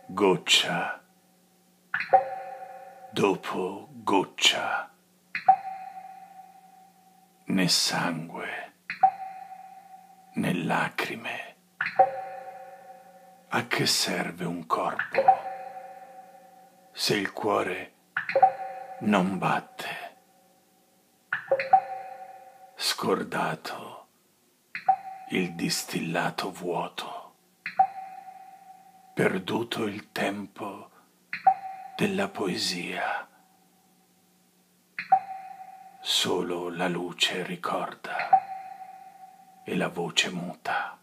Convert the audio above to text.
goccia dopo goccia, né sangue né lacrime. A che serve un corpo se il cuore non batte? Scordato il distillato vuoto, perduto il tempo della poesia, solo la luce ricorda e la voce muta.